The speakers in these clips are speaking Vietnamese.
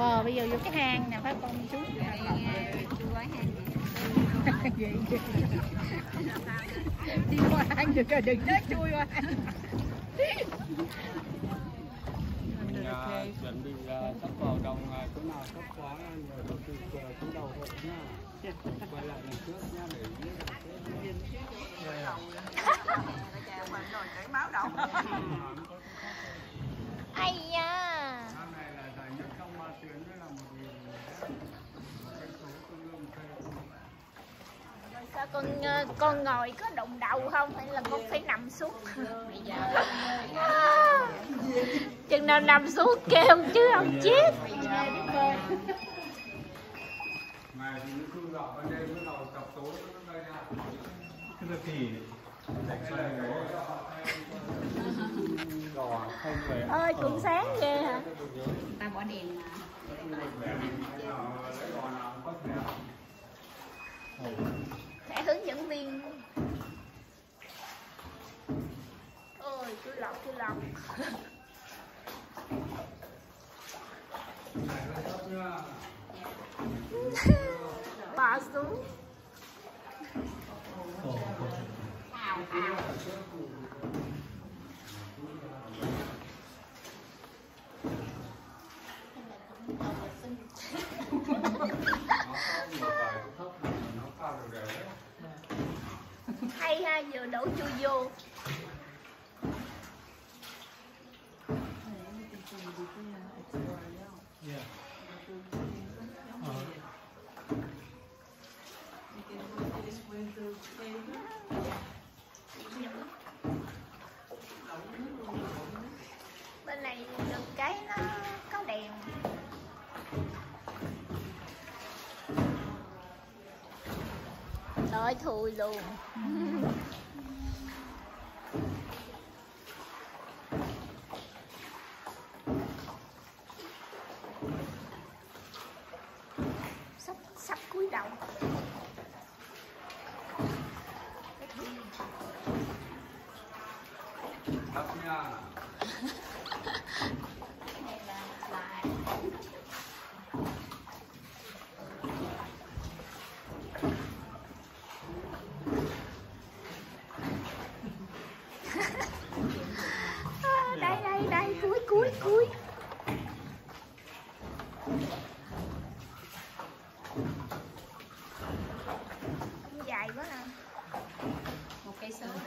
Bây giờ vô cái hang nè phải con chú. Chú gói hang Vậy đi qua hang được rồi, đừng nói chui qua hang. Mình chuẩn bị sắp vào đồng chỗ nào sắp quá rồi đầu tư chỗ đầu hộ nha. Quay lại lần trước nha để máu đầu. Ai da. năm này là giải nhất trong 3 tuyến mới là 1.000 cái số tương đương Sao con ngồi có đụng đầu không hay là con phải nằm xuống? Chừng nào nằm xuống kêu chứ không chết. ngày thì những cư dạo ban đêm bắt đầu tập tối nó đây nha. Cái là thì Ơi cũng sáng ghê hả? Ta bỏ đèn mà. Thẻ hướng dẫn viên. Ôi cứ lọc. Bỏ xuống. Hay ha, vừa đổ chui vô. Bên này được cái nó có đèn. Trời thui luôn. Sắp cúi đầu. Đắp nha. Đây cuối. Dài quá nè. 1 cây số đó.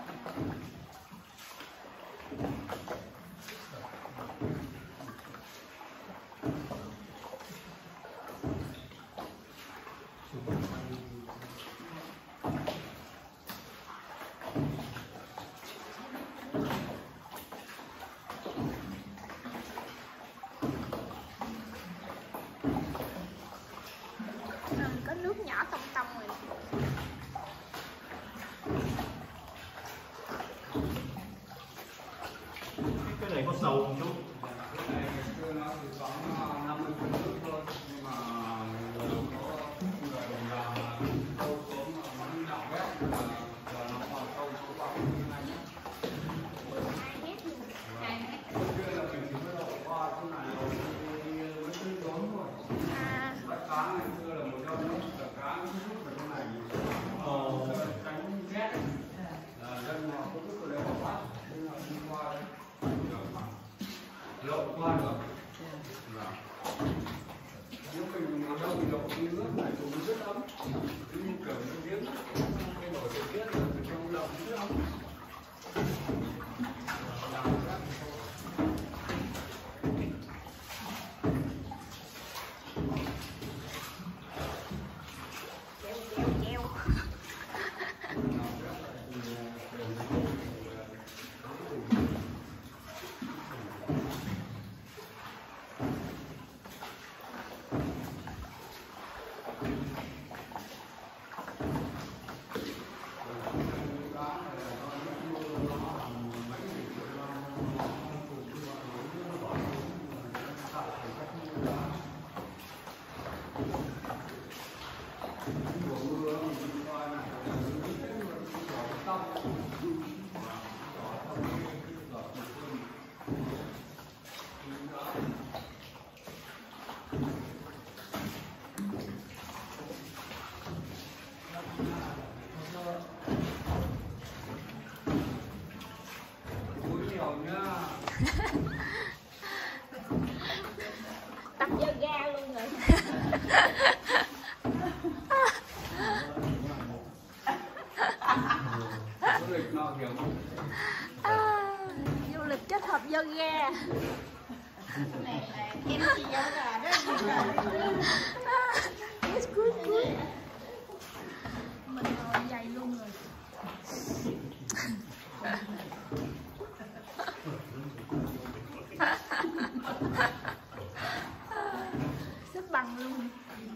Có nước nhỏ tông rồi. Cái này có sâu không chú? Cái này ngày xưa nó chỉ khoảng 50 phân nước thôi, nhưng mà người đồng bào sâu xuống mà nó nạo vét là nó còn sâu xuống vào như này nhé. Trước kia là mình chỉ mới đổ qua chỗ này rồi mới tươi xuống thôi. Bắt cá ngày xưa là một trong những cá nó rút vào chỗ này. Tránh rét là dân họ có rút vào đây họ bắt, nhưng mà đi qua đây lộ qua được. Nếu mình đâu thì lộ đi nước này cũng rất ấm, như kiểu như giếng cái nồi thời tiết là trong lồng rất ấm. Này là em chị dâu gà đó. Yes, good, good. Mình ngồi dày luôn rồi. Xếp bằng luôn.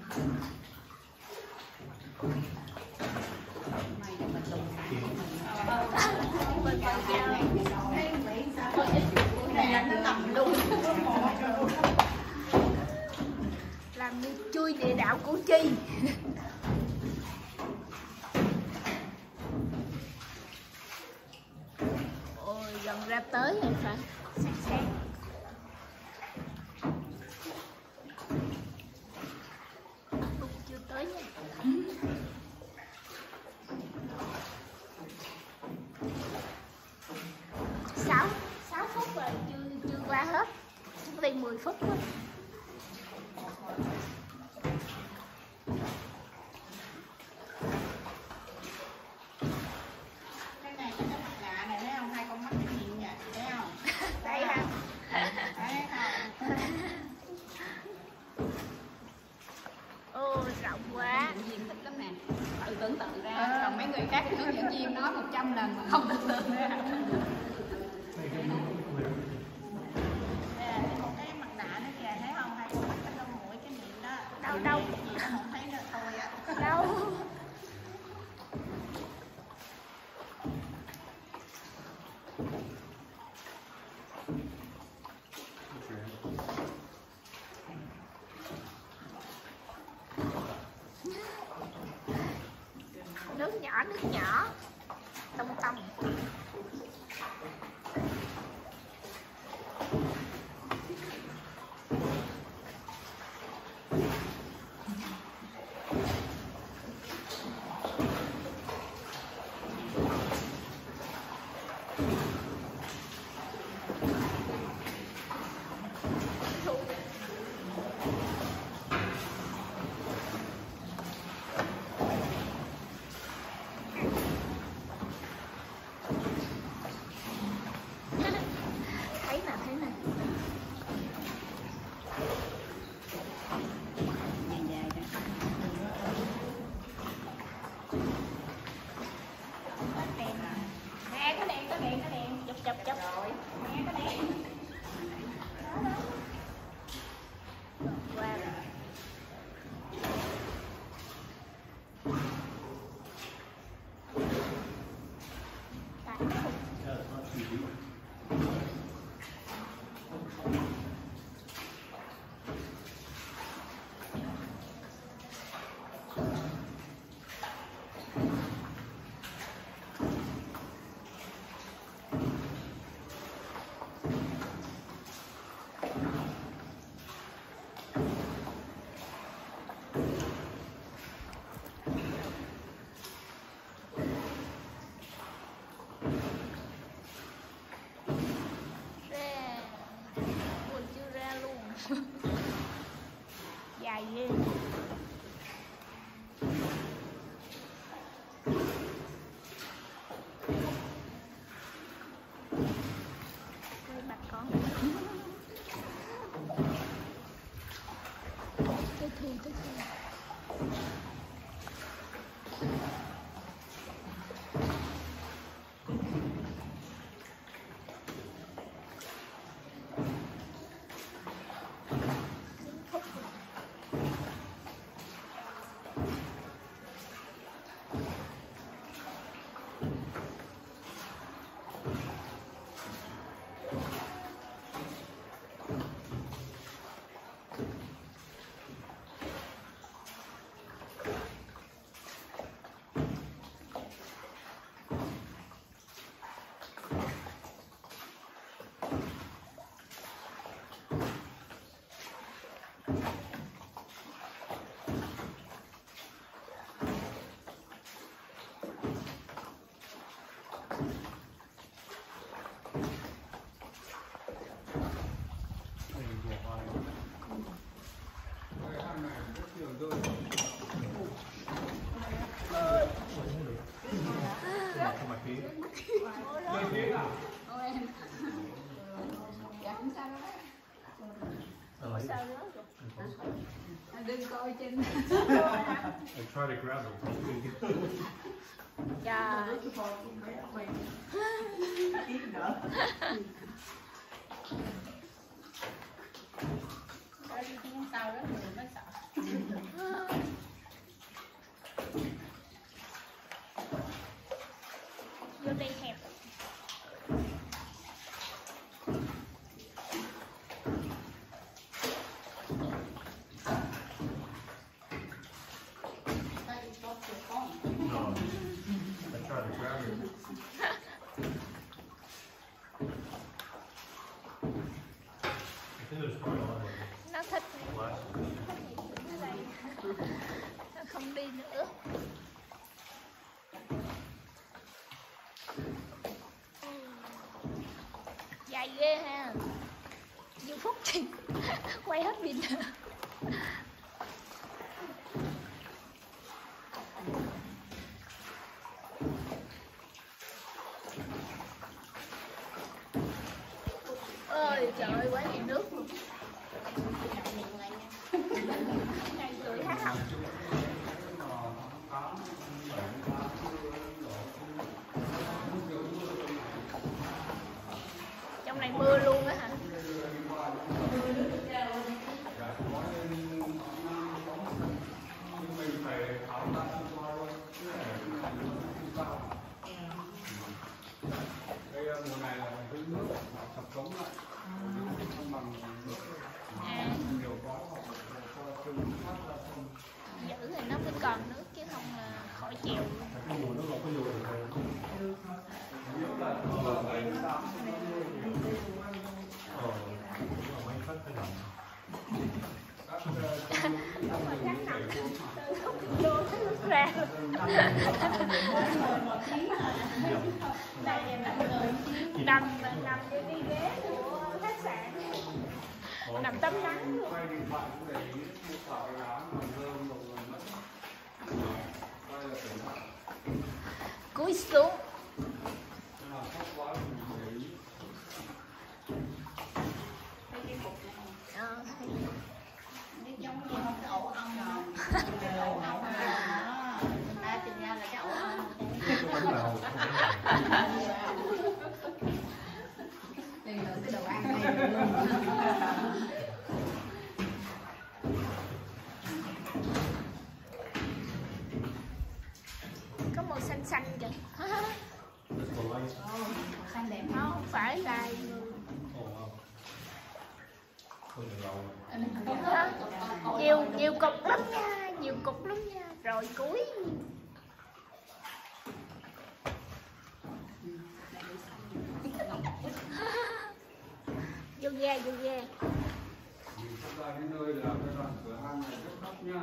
Làm như chui địa đạo Củ Chi. Ôi gần ra tới rồi phải sáng sáng. Lúc chưa tới nha. 6 phút rồi chưa qua hết. Chúng ta 10 phút thôi. Cái này có cái mặt nạ này thấy không? Hai con mắt cái nhìn vậy, thấy không? Đây hả? Thấy không? Ô rộng quá. Viên thích lắm nè. Tự tưởng tượng ra, còn mấy người khác hướng dẫn viên nói 100 lần mà không tưởng tượng ra. Một cái mặt nạ nữa kìa, thấy không? Hai con mắt cái lông mũi cái miệng đó. Đâu đâu. Chị không thấy nữa thôi á. Đâu. Nước nhỏ tông tông. Chập rồi. Nghe cái đèn. Qua rồi. Dài ghê. Quay mặt con. Tới thi. lấy. Sao nữa? Đừng coi trên. I try to grab it. Trời. Coi đi tiếng sau đó người mới sợ. Vô đây hẹp. Coi đi có cửa con. No. I try to grab it. I think there's probably a lot of Nó thích glass. nó đây. Nó không đi nữa. Dài ghê ha. Nhiều phút thì quay hết pin. Ơi trời ơi quá nhiều nước luôn. Này cười hát học. Trong này mưa luôn á hả? mình phải tháo ra qua luôn. Đây mùa này là cái nước sập cống lại, không bằng nước nhiều quá hoặc cho sông thoát ra sông. Giữ thì nó mới còn nước chứ không là khỏi chèo. Cái mùa nó lọc cái mùa này. Nếu là ngày tạm thì nó nuôi nhiều. Mấy khách phải làm. Các Vô tới lúc ra. Nằm trên cái ghế của khách sạn. Nằm tắm nắng luôn. quay điện thoại cũng để ý mua quả cái áo mà rơm một người mất. Quay là cẩn thận. Cúi xuống. Nhưng mà khóc quá thì mình để ý. Thấy cái cục này. Thấy. Nó giống như không cái ổ ong nào. Ổ ong nào đó. Ta tìm ra là cái ổ ong. Bánh bào. Đây là cái đồ ăn này luôn. Có màu xanh xanh kìa. Xanh đẹp. Không phải là nhiều cục lắm nha, nhiều cục lắm nha. Rồi cuối. Vô ve. Mình sắp ra cái nơi là cái đoạn cửa hàng này rất đắt nha.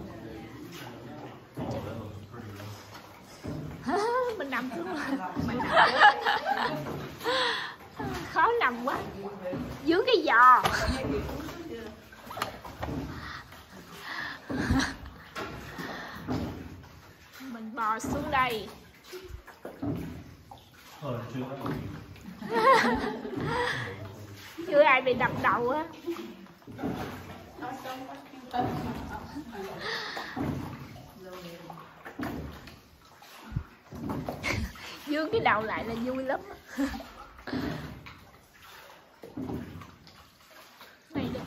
Mình nằm xuống rồi. Khó nằm quá. Dưới cái giò. Mình bò xuống đây. Chưa ai bị đập đầu á. Dương cái đầu lại là vui lắm. Này đi.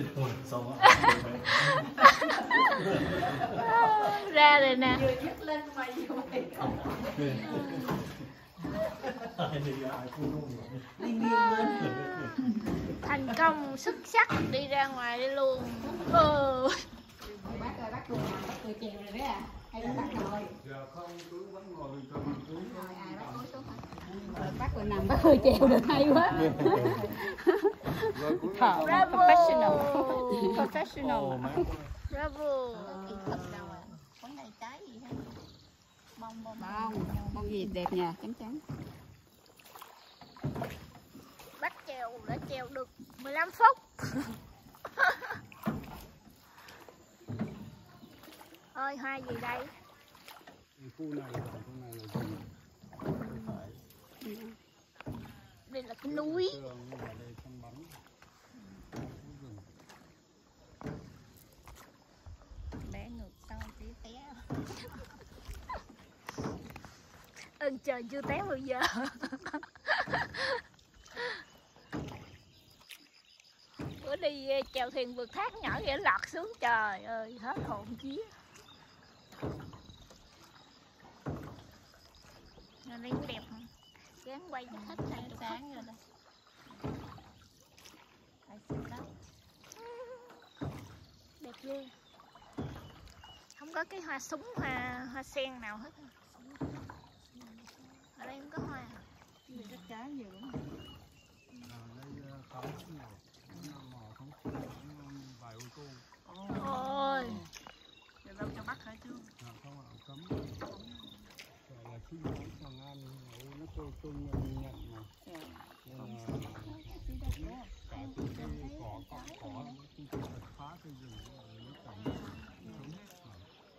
Ra rồi nè. Vừa nhấc lên mà vừa bị cột. Thành công xuất sắc đi ra ngoài đi luôn. Bác ơi, bác cười nào, bác cười chèo rồi đấy à? Hay là bác ngồi? Giờ không cứ vẫn ngồi bình thường cứ. Ngồi ai bác ngồi xuống hả? Bác cười nằm, bác cười chèo được hay quá. Bravo. Professional. Bravo. Kỹ thuật đâu à? Có này trái gì hết? Bông Bông gì đẹp nha, trắng trắng. Bác trèo đã trèo được 15 phút. Ơi hoa gì đây? Khu này là gì? Đây là cái núi. Ơn trời chưa té bao giờ. Bữa đi chèo thuyền vượt thác nhỏ vậy lọt xuống, trời ơi hết hồn vía. Rồi đây cũng đẹp, gán quay cho hết này được sáng rồi đây. Phải xinh lắm. đẹp ghê. Không có cái hoa súng, hoa sen nào hết. Ở đây không có hoa. Gì cái cá nhiều lắm. đây có nhiều mỏ không vài ô tô. Ôi Để đâu cho bắt hả chú? Không ạ, cấm. Gọi là khi mà Hoàng An nó công nhận mà. Nên là cả cái cỏ chung cư phá cái rừng nó cấm hết mà.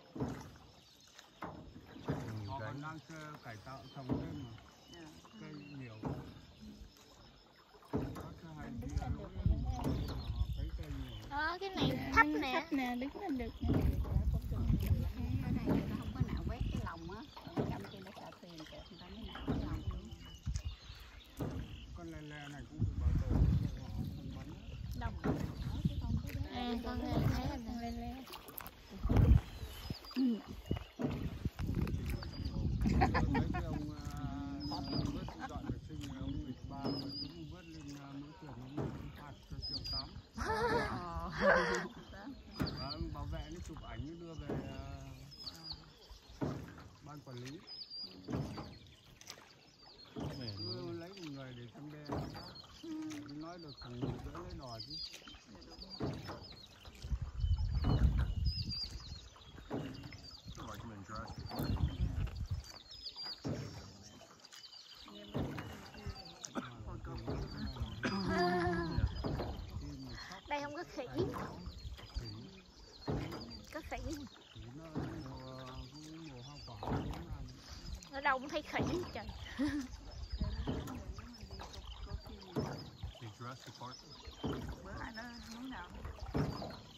Họ còn đang cải tạo trồng thêm mà. Cây nhiều. Các hành vi là cái cây nhiều. cái này thấp nè. Thấp nè, đứng lên được nè. Cái này người ta không có nạo vét cái lòng á, trong kia nó xả thuyền kẹp người ta mới nạo cái lòng. Con lè lè này cũng được bảo tồn. Đồng. Con nghe thấy là con lên lên. Mấy cái ông vớt dọn vệ sinh này, ông nghịch ba mà cũng vớt lên mỗi tuần ông phạt cho $1.8 triệu. Và ông bảo vệ nó chụp ảnh nó đưa về ban quản lý. Cứ lấy một người để thăm đe. Nói được thằng người đỡ lấy đò chứ. Đây không có khỉ. Có khỉ. Ở đâu cũng thấy khỉ trời. Jurassic Park. Bữa lại